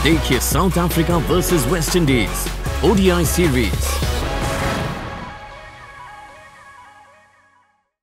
देखिए South Africa versus West Indies ODI series.